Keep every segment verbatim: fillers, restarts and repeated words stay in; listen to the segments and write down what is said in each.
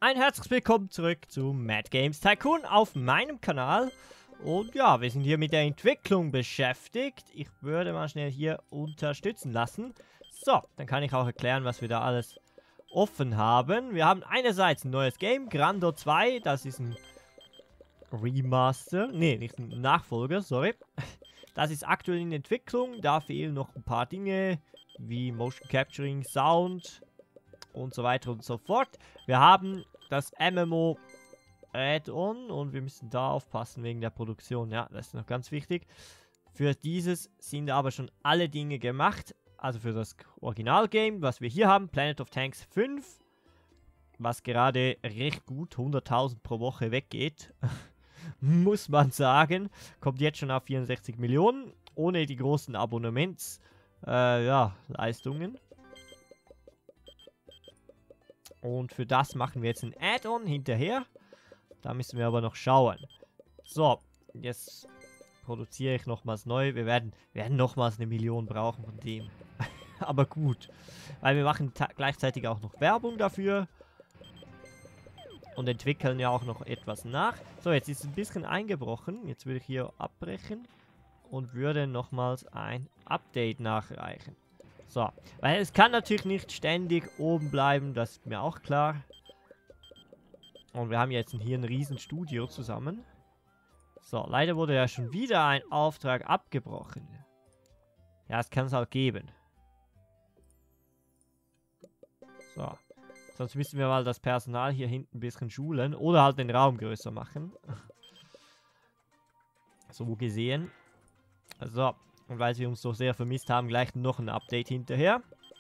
ein herzliches Willkommen zurück zu Mad Games Tycoon auf meinem Kanal. Und ja, wir sind hier mit der Entwicklung beschäftigt. Ich würde mal schnell hier unterstützen lassen. So, dann kann ich auch erklären, was wir da alles offen haben. Wir haben einerseits ein neues Game, Grandor zwei. Das ist ein Remaster. Ne, nicht ein Nachfolger, sorry. Das ist aktuell in Entwicklung. Da fehlen noch ein paar Dinge, wie Motion Capturing, Sound und so weiter und so fort. Wir haben das M M O Add-on und wir müssen da aufpassen wegen der Produktion. Ja, das ist noch ganz wichtig. Für dieses sind aber schon alle Dinge gemacht. Also für das Originalgame, was wir hier haben, Planet of Tanks fünf, was gerade recht gut hunderttausend pro Woche weggeht, muss man sagen. Kommt jetzt schon auf vierundsechzig Millionen, ohne die großen Abonnements, äh, ja, Leistungen. Und für das machen wir jetzt ein Add-on hinterher. Da müssen wir aber noch schauen. So, jetzt produziere ich nochmals neu. Wir werden, werden nochmals eine Million brauchen von dem. Aber gut. Weil wir machen gleichzeitig auch noch Werbung dafür. Und entwickeln ja auch noch etwas nach. So, jetzt ist es ein bisschen eingebrochen. Jetzt würde ich hier abbrechen. Und würde nochmals ein Update nachreichen. So, weil es kann natürlich nicht ständig oben bleiben, das ist mir auch klar. Und wir haben jetzt hier ein riesen Studio zusammen. So, leider wurde ja schon wieder ein Auftrag abgebrochen. Ja, es kann es auch geben. So, sonst müssen wir mal das Personal hier hinten ein bisschen schulen oder halt den Raum größer machen. So gesehen. So. Und weil sie uns so sehr vermisst haben, gleich noch ein Update hinterher.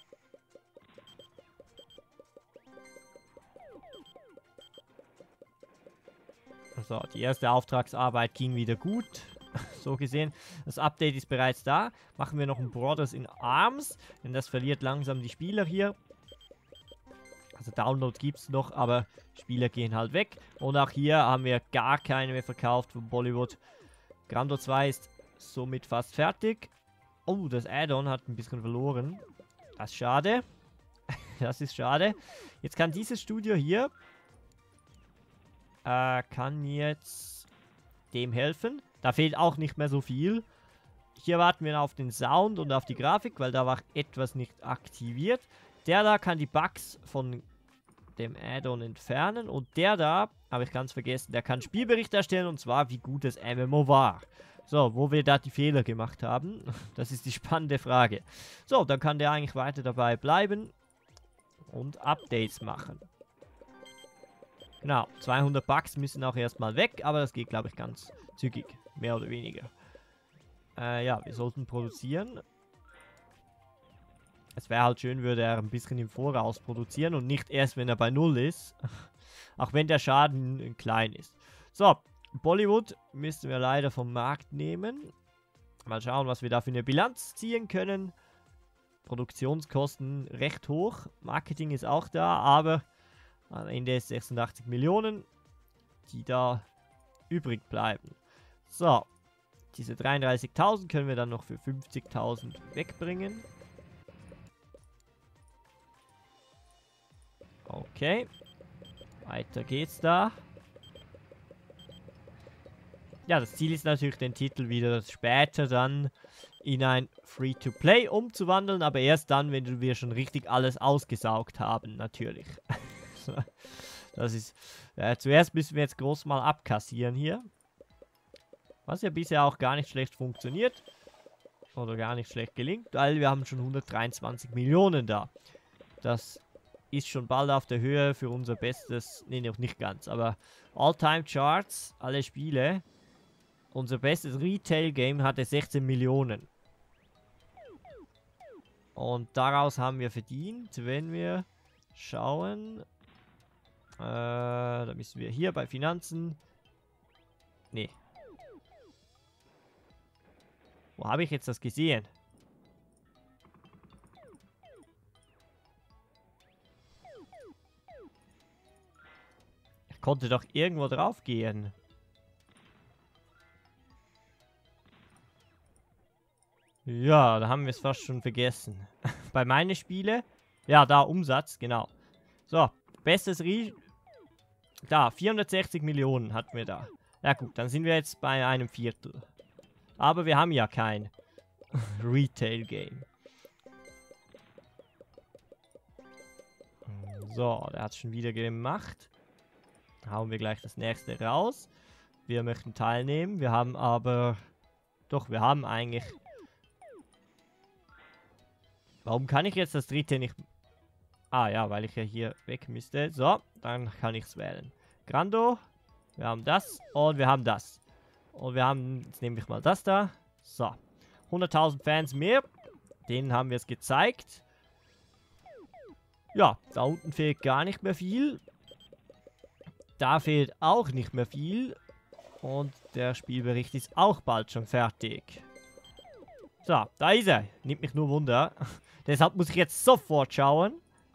So, die erste Auftragsarbeit ging wieder gut. So gesehen. Das Update ist bereits da. Machen wir noch ein Brothers in Arms. Denn das verliert langsam die Spieler hier. Also Download gibt es noch, aber Spieler gehen halt weg. Und auch hier haben wir gar keine mehr verkauft von Bollywood. Grandor zwei ist somit fast fertig. Oh, das Add-on hat ein bisschen verloren. Das ist schade. Das ist schade. Jetzt kann dieses Studio hier äh, kann jetzt dem helfen. Da fehlt auch nicht mehr so viel. Hier warten wir auf den Sound und auf die Grafik, weil da war etwas nicht aktiviert. Der da kann die Bugs von dem Add-on entfernen. Und der da, habe ich ganz vergessen, der kann Spielbericht erstellen, und zwar wie gut das M M O war. So, wo wir da die Fehler gemacht haben. Das ist die spannende Frage. So, dann kann der eigentlich weiter dabei bleiben und Updates machen. Genau, zweihundert Bugs müssen auch erstmal weg, aber das geht, glaube ich, ganz zügig. Mehr oder weniger. Äh, ja, wir sollten produzieren. Es wäre halt schön, würde er ein bisschen im Voraus produzieren und nicht erst, wenn er bei Null ist. Auch wenn der Schaden klein ist. So, Bollywood müssen wir leider vom Markt nehmen. Mal schauen, was wir da für eine Bilanz ziehen können. Produktionskosten recht hoch. Marketing ist auch da, aber am Ende ist sechsundachtzig Millionen, die da übrig bleiben. So, diese dreiunddreißigtausend können wir dann noch für fünfzigtausend wegbringen. Okay. Weiter geht's da. Ja, das Ziel ist natürlich, den Titel wieder später dann in ein Free-to-Play umzuwandeln, aber erst dann, wenn wir schon richtig alles ausgesaugt haben, natürlich. Das ist, äh, zuerst müssen wir jetzt groß mal abkassieren hier. Was ja bisher auch gar nicht schlecht funktioniert. Oder gar nicht schlecht gelingt, weil wir haben schon hundertdreiundzwanzig Millionen da. Das ist schon bald auf der Höhe für unser bestes, nee, noch nicht ganz, aber All-Time-Charts, alle Spiele. Unser bestes Retail-Game hatte sechzehn Millionen. Und daraus haben wir verdient, wenn wir schauen. Äh, da müssen wir hier bei Finanzen. Nee. Wo habe ich jetzt das gesehen? Ich konnte doch irgendwo drauf gehen. Ja, da haben wir es fast schon vergessen. Bei meinen Spiele, ja, da Umsatz, genau. So, bestes Re Da, vierhundertsechzig Millionen hatten wir da. Ja gut, dann sind wir jetzt bei einem Viertel. Aber wir haben ja kein Retail-Game. So, der hat es schon wieder gemacht. Hauen wir gleich das nächste raus. Wir möchten teilnehmen. Wir haben aber... Doch, wir haben eigentlich... Warum kann ich jetzt das dritte nicht... Ah ja, weil ich ja hier weg müsste. So, dann kann ich es wählen. Grando. Wir haben das und wir haben das. Und wir haben... Jetzt nehme ich mal das da. So. hunderttausend Fans mehr. Denen haben wir es gezeigt. Ja, da unten fehlt gar nicht mehr viel. Da fehlt auch nicht mehr viel. Und der Spielbericht ist auch bald schon fertig. So, da ist er. Nimmt mich nur Wunder. Deshalb muss ich jetzt sofort schauen.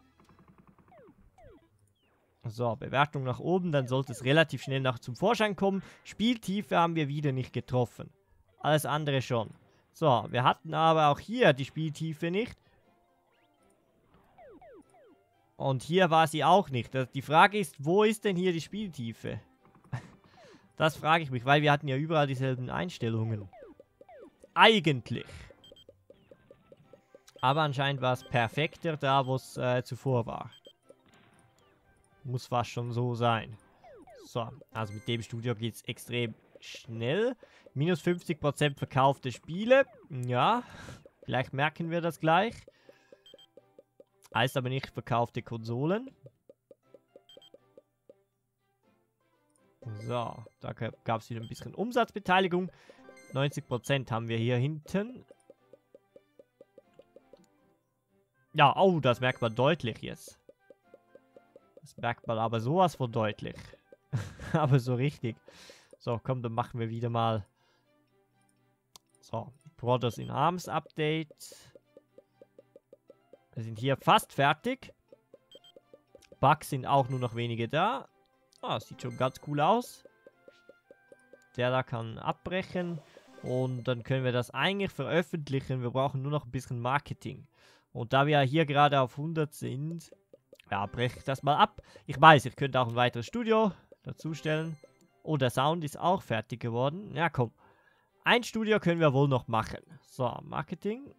So, Bewertung nach oben. Dann sollte es relativ schnell noch zum Vorschein kommen. Spieltiefe haben wir wieder nicht getroffen. Alles andere schon. So, wir hatten aber auch hier die Spieltiefe nicht. Und hier war sie auch nicht. Die Frage ist, wo ist denn hier die Spieltiefe? Das frage ich mich, weil wir hatten ja überall dieselben Einstellungen. Eigentlich. Aber anscheinend war es perfekter da, wo es äh, zuvor war. Muss fast schon so sein. So, also mit dem Studio geht es extrem schnell. Minus fünfzig Prozent verkaufte Spiele. Ja, vielleicht merken wir das gleich. Heißt aber nicht verkaufte Konsolen. So, da gab es wieder ein bisschen Umsatzbeteiligung. neunzig Prozent haben wir hier hinten. Ja, oh, das merkt man deutlich jetzt. Das merkt man aber sowas von deutlich. Aber so richtig. So, komm, dann machen wir wieder mal. So, Brothers in Arms Update. Wir sind hier fast fertig. Bugs sind auch nur noch wenige da. Ah, sieht schon ganz cool aus. Der da kann abbrechen. Und dann können wir das eigentlich veröffentlichen. Wir brauchen nur noch ein bisschen Marketing. Und da wir hier gerade auf hundert sind, ja, breche ich das mal ab. Ich weiß, ich könnte auch ein weiteres Studio dazustellen. Oh, der Sound ist auch fertig geworden. Ja, komm. Ein Studio können wir wohl noch machen. So, Marketing.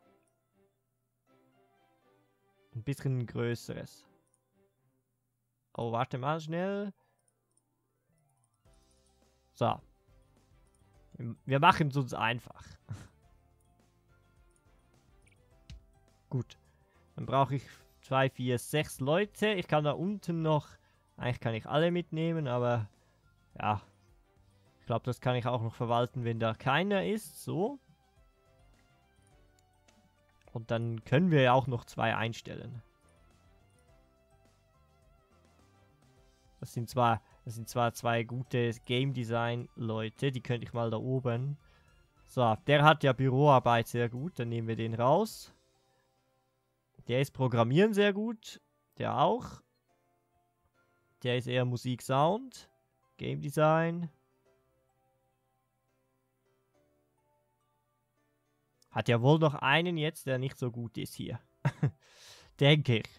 Ein bisschen größeres. Oh, warte mal schnell. So. Wir machen es uns einfach. Gut. Dann brauche ich zwei, vier, sechs Leute. Ich kann da unten noch... Eigentlich kann ich alle mitnehmen, aber... Ja. Ich glaube, das kann ich auch noch verwalten, wenn da keiner ist. So. Und dann können wir ja auch noch zwei einstellen. Das sind zwar, das sind zwar zwei gute Game Design Leute, die könnte ich mal da oben. So, der hat ja Büroarbeit sehr gut, dann nehmen wir den raus. Der ist Programmieren sehr gut, der auch. Der ist eher Musik, Sound, Game Design. Hat ja wohl noch einen jetzt, der nicht so gut ist hier. Denke ich.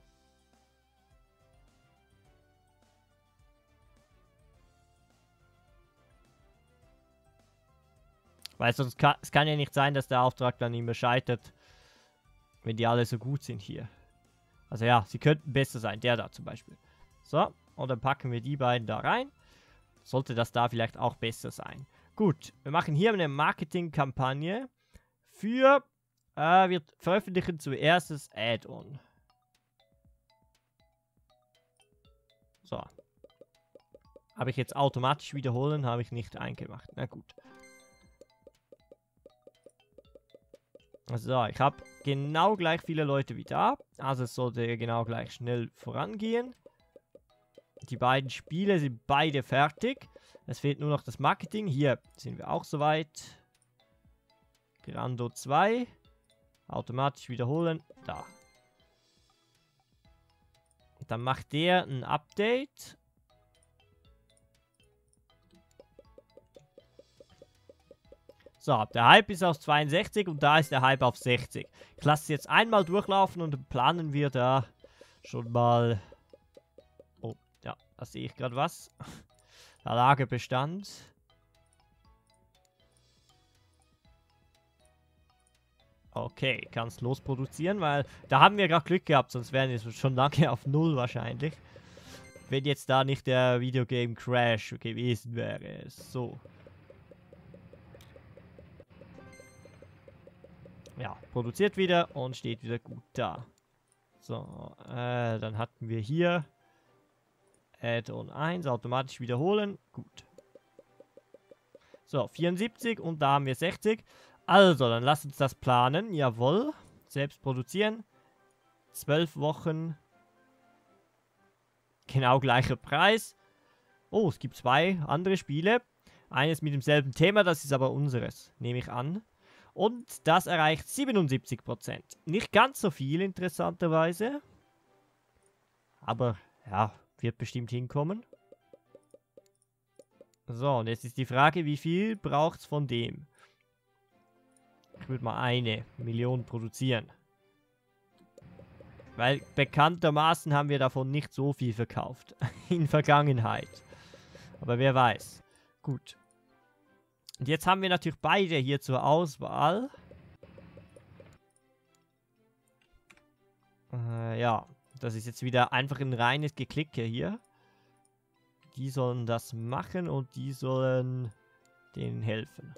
Weil sonst kann es kann ja nicht sein, dass der Auftrag dann immer scheitert, wenn die alle so gut sind hier. Also ja, sie könnten besser sein. Der da zum Beispiel. So, und dann packen wir die beiden da rein. Sollte das da vielleicht auch besser sein. Gut, wir machen hier eine Marketingkampagne. Für, äh, wir veröffentlichen zuerst das Add-on. So. Habe ich jetzt automatisch wiederholen, habe ich nicht eingemacht. Na gut. So, ich habe genau gleich viele Leute wie da. Also es sollte genau gleich schnell vorangehen. Die beiden Spiele sind beide fertig. Es fehlt nur noch das Marketing. Hier sind wir auch soweit. Grando zwei. Automatisch wiederholen. Da. Dann macht der ein Update. So, der Hype ist auf zweiundsechzig und da ist der Hype auf sechzig. Ich lasse es jetzt einmal durchlaufen und dann planen wir da schon mal... Oh, ja, Da sehe ich gerade was. Der Lagerbestand. Okay, kannst losproduzieren, weil da haben wir gerade Glück gehabt, sonst wären wir schon lange auf Null wahrscheinlich. Wenn jetzt da nicht der Videogame Crash gewesen wäre. So. Ja, produziert wieder und steht wieder gut da. So, äh, dann hatten wir hier Add-on eins, automatisch wiederholen. Gut. So, vierundsiebzig und da haben wir sechzig. Also, dann lasst uns das planen. Jawohl. Selbst produzieren. zwölf Wochen. Genau gleicher Preis. Oh, es gibt zwei andere Spiele. Eines mit demselben Thema, das ist aber unseres, nehme ich an. Und das erreicht siebenundsiebzig Prozent. Nicht ganz so viel, interessanterweise. Aber, ja, wird bestimmt hinkommen. So, und jetzt ist die Frage, wie viel braucht es von dem? Ich würde mal eine Million produzieren. Weil bekanntermaßen haben wir davon nicht so viel verkauft. In Vergangenheit. Aber wer weiß. Gut. Und jetzt haben wir natürlich beide hier zur Auswahl. Äh, ja. Das ist jetzt wieder einfach ein reines Geklicke hier. Die sollen das machen und die sollen denen helfen.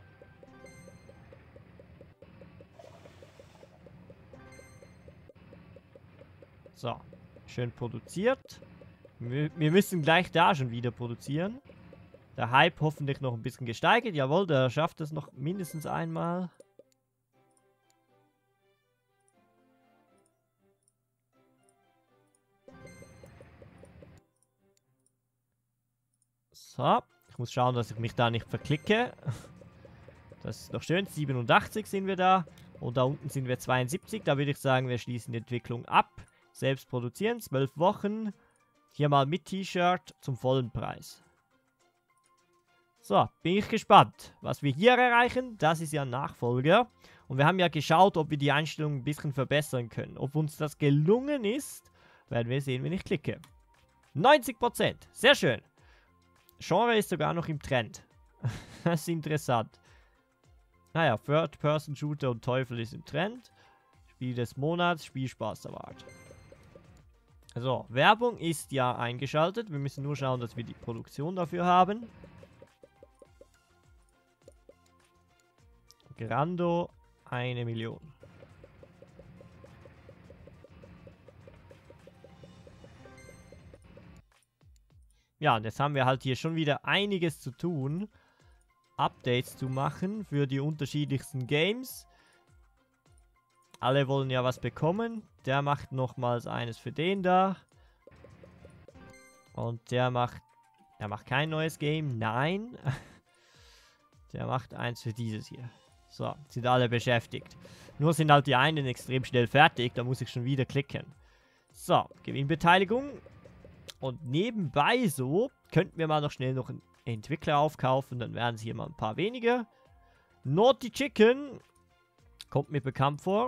So, schön produziert. Wir, wir müssen gleich da schon wieder produzieren. Der Hype hoffentlich noch ein bisschen gesteigert. Jawohl, der schafft es noch mindestens einmal. So, ich muss schauen, dass ich mich da nicht verklicke. Das ist doch schön. siebenundachtzig sind wir da. Und da unten sind wir zweiundsiebzig. Da würde ich sagen, wir schließen die Entwicklung ab. Selbst produzieren, zwölf Wochen. Hier mal mit T-Shirt zum vollen Preis. So, bin ich gespannt. Was wir hier erreichen, das ist ja ein Nachfolger. Und wir haben ja geschaut, ob wir die Einstellungen ein bisschen verbessern können. Ob uns das gelungen ist, werden wir sehen, wenn ich klicke. neunzig Prozent, sehr schön. Genre ist sogar noch im Trend. Das ist interessant. Naja, Third-Person-Shooter und Teufel ist im Trend. Spiel des Monats, Spielspaß Award. So, Werbung ist ja eingeschaltet. Wir müssen nur schauen, dass wir die Produktion dafür haben. Grando, eine Million. Ja, und jetzt haben wir halt hier schon wieder einiges zu tun. Updates zu machen für die unterschiedlichsten Games. Alle wollen ja was bekommen. Der macht nochmals eines für den da. Und der macht... Der macht kein neues Game. Nein. Der macht eins für dieses hier. So, sind alle beschäftigt. Nur sind halt die einen extrem schnell fertig. Da muss ich schon wieder klicken. So, Gewinnbeteiligung. Und nebenbei so könnten wir mal noch schnell noch einen Entwickler aufkaufen. Dann wären es hier mal ein paar weniger. Naughty Chicken. Kommt mir bekannt vor.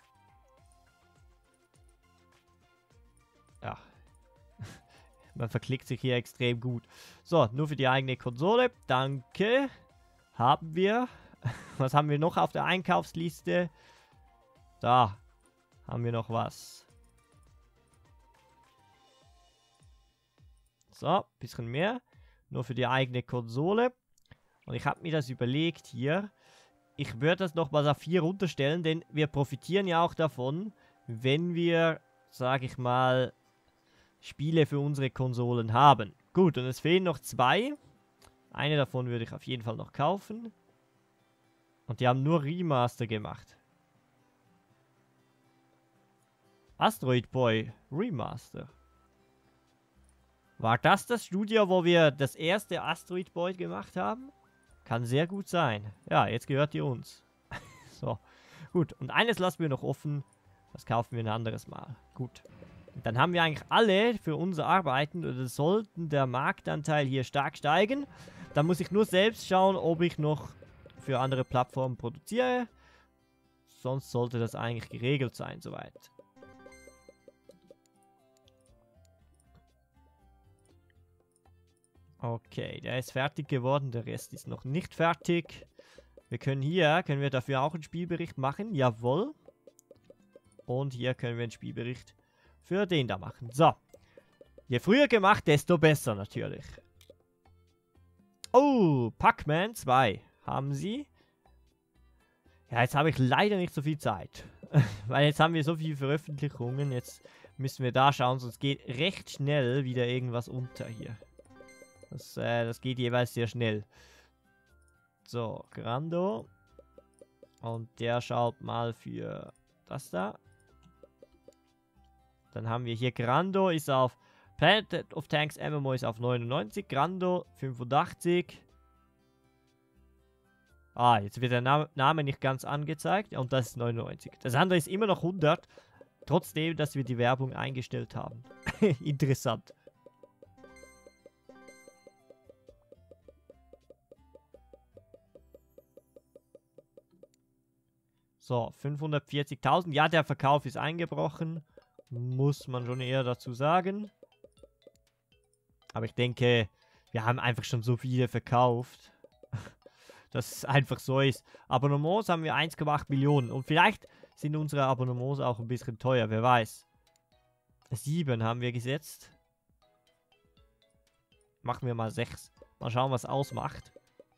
Ja. Man verklickt sich hier extrem gut. So, nur für die eigene Konsole. Danke. Haben wir. Was haben wir noch auf der Einkaufsliste? Da haben wir noch was. So, bisschen mehr. Nur für die eigene Konsole. Und ich habe mir das überlegt hier. Ich würde das nochmals auf vier runterstellen, denn wir profitieren ja auch davon, wenn wir, sage ich mal, Spiele für unsere Konsolen haben. Gut, und es fehlen noch zwei. Eine davon würde ich auf jeden Fall noch kaufen. Und die haben nur Remaster gemacht. Asteroid Boy Remaster. War das das Studio, wo wir das erste Asteroid Boy gemacht haben? Kann sehr gut sein. Ja, jetzt gehört die uns. So, gut. Und eines lassen wir noch offen. Das kaufen wir ein anderes Mal. Gut. Und dann haben wir eigentlich alle für unser Arbeiten, oder sollten der Marktanteil hier stark steigen. Dann muss ich nur selbst schauen, ob ich noch für andere Plattformen produziere. Sonst sollte das eigentlich geregelt sein, soweit. Okay, der ist fertig geworden, der Rest ist noch nicht fertig. Wir können hier, können wir dafür auch einen Spielbericht machen, jawohl. Und hier können wir einen Spielbericht für den da machen. So, je früher gemacht, desto besser natürlich. Oh, Pac-Man zwei haben sie. Ja, jetzt habe ich leider nicht so viel Zeit. Weil jetzt haben wir so viele Veröffentlichungen, jetzt müssen wir da schauen, sonst geht recht schnell wieder irgendwas unter hier. Das, äh, das geht jeweils sehr schnell. So, Grando. Und der schaut mal für das da. Dann haben wir hier Grando ist auf Planet of Tanks M M O ist auf neunundneunzig. Grando fünfundachtzig. Ah, jetzt wird der Name, Name nicht ganz angezeigt. Und das ist neunundneunzig. Das andere ist immer noch hundert. Trotzdem, dass wir die Werbung eingestellt haben. Interessant. So, fünfhundertvierzigtausend. Ja, der Verkauf ist eingebrochen. Muss man schon eher dazu sagen. Aber ich denke, wir haben einfach schon so viele verkauft. Dass es einfach so ist. Abonnements haben wir eins Komma acht Millionen. Und vielleicht sind unsere Abonnements auch ein bisschen teuer, wer weiß. sieben haben wir gesetzt. Machen wir mal sechs. Mal schauen, was ausmacht.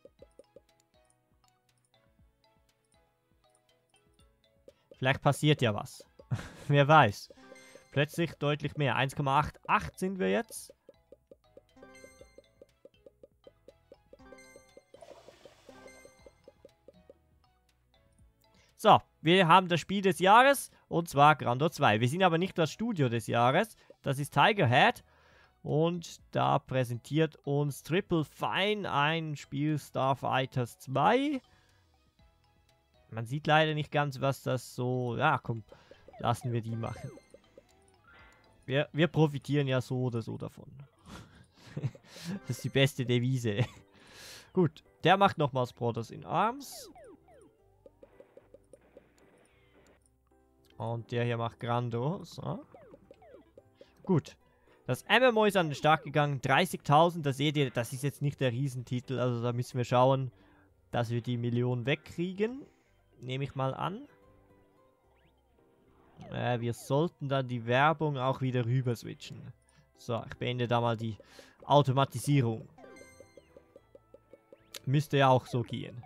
Vielleicht passiert ja was. Wer weiß. Plötzlich deutlich mehr. eins Komma acht sind wir jetzt. So, wir haben das Spiel des Jahres. Und zwar Grando zwei. Wir sind aber nicht das Studio des Jahres. Das ist Tiger Head. Und da präsentiert uns Triple Fine ein Spiel Starfighters zwei. Man sieht leider nicht ganz, was das so... Ja, komm, lassen wir die machen. Wir, wir profitieren ja so oder so davon. Das ist die beste Devise. Gut, der macht nochmals Brothers in Arms. Und der hier macht Grando. So. Gut. Das M M O ist an den Start gegangen. dreißigtausend, da seht ihr, das ist jetzt nicht der Riesentitel. Also da müssen wir schauen, dass wir die Million wegkriegen. Nehme ich mal an. Äh, wir sollten dann die Werbung auch wieder rüber switchen. So, ich beende da mal die Automatisierung. Müsste ja auch so gehen.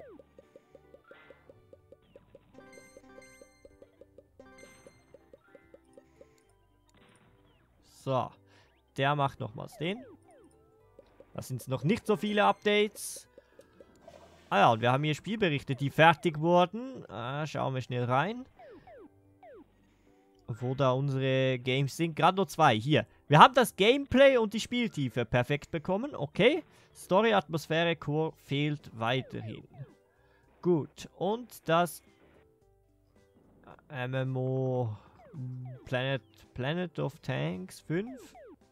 So, der macht nochmals den. Das sind noch nicht so viele Updates. Ah ja, und wir haben hier Spielberichte, die fertig wurden. Ah, schauen wir schnell rein. Wo da unsere Games sind. Grando zwei, hier. Wir haben das Gameplay und die Spieltiefe perfekt bekommen. Okay. Story, Atmosphäre, Core fehlt weiterhin. Gut. Und das M M O Planet, Planet of Tanks fünf.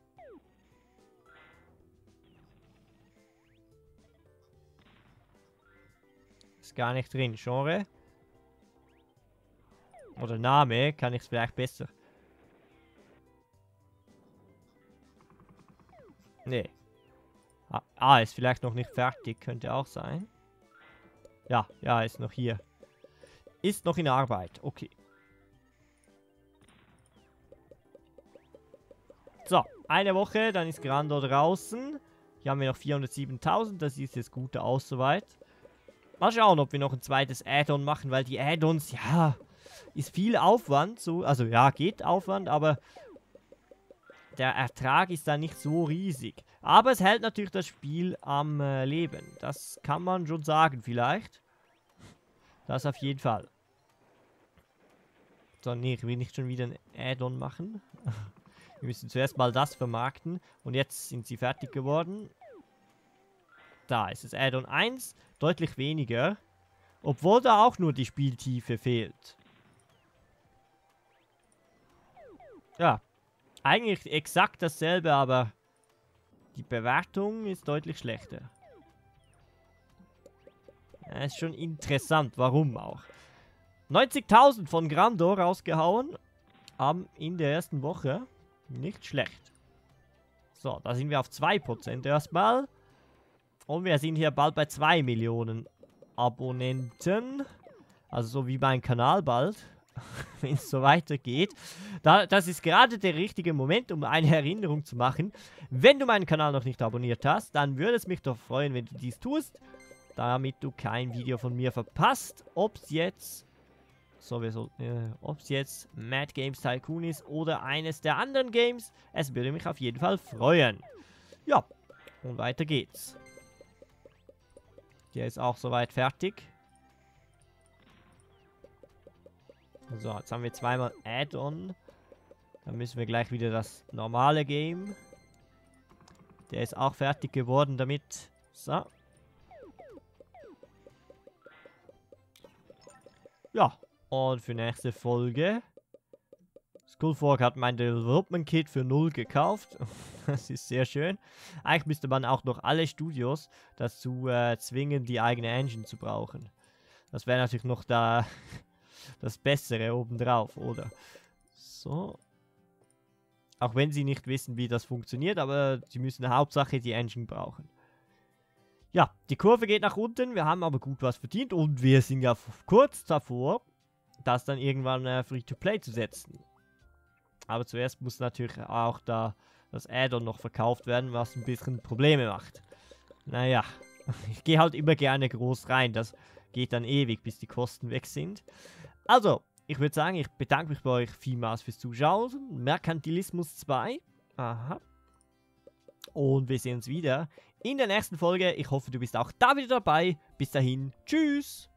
Ist gar nicht drin. Genre. Oder Name. Kann ich es vielleicht besser. Nee. Ah, ah, ist vielleicht noch nicht fertig. Könnte auch sein. Ja, ja, ist noch hier. Ist noch in Arbeit. Okay. So, eine Woche, dann ist Grando draußen. Hier haben wir noch vierhundertsiebentausend. Das sieht jetzt gut aus soweit. Mal schauen, ob wir noch ein zweites Add-on machen, weil die Add-ons, ja, ist viel Aufwand. So, also ja, geht Aufwand, aber der Ertrag ist da nicht so riesig. Aber es hält natürlich das Spiel am äh, Leben. Das kann man schon sagen vielleicht. Das auf jeden Fall. So, nee, ich will nicht schon wieder ein Add-on machen. Wir müssen zuerst mal das vermarkten. Und jetzt sind sie fertig geworden. Da ist es Add-on eins. Deutlich weniger. Obwohl da auch nur die Spieltiefe fehlt. Ja. Eigentlich exakt dasselbe, aber die Bewertung ist deutlich schlechter. Ja, ist schon interessant. Warum auch? neunzigtausend von Grando rausgehauen. Um, in der ersten Woche. Nicht schlecht. So, da sind wir auf zwei Prozent erstmal. Und wir sind hier bald bei zwei Millionen Abonnenten. Also so wie mein Kanal bald. Wenn es so weitergeht. Da, das ist gerade der richtige Moment, um eine Erinnerung zu machen. Wenn du meinen Kanal noch nicht abonniert hast, dann würde es mich doch freuen, wenn du dies tust. Damit du kein Video von mir verpasst. Ob es jetzt... So, wir sollten... Äh, ob es jetzt Mad Games Tycoon ist oder eines der anderen Games. Es würde mich auf jeden Fall freuen. Ja, und weiter geht's. Der ist auch soweit fertig. So, jetzt haben wir zweimal Add-on. Dann müssen wir gleich wieder das normale Game. Der ist auch fertig geworden damit. So. Ja, und für nächste Folge. Skullfork hat mein Development Kit für null gekauft. Das ist sehr schön. Eigentlich müsste man auch noch alle Studios dazu äh, zwingen, die eigene Engine zu brauchen. Das wäre natürlich noch da das Bessere obendrauf, oder? So. Auch wenn sie nicht wissen, wie das funktioniert, aber sie müssen Hauptsache die Engine brauchen. Ja, die Kurve geht nach unten. Wir haben aber gut was verdient und wir sind ja kurz davor, das dann irgendwann äh, Free-to-Play zu setzen. Aber zuerst muss natürlich auch da das Add-on noch verkauft werden, was ein bisschen Probleme macht. Naja, ich gehe halt immer gerne groß rein. Das geht dann ewig, bis die Kosten weg sind. Also, ich würde sagen, ich bedanke mich bei euch vielmals fürs Zuschauen. Merkantilismus zwei. Aha. Und wir sehen uns wieder in der nächsten Folge. Ich hoffe, du bist auch da wieder dabei. Bis dahin, tschüss.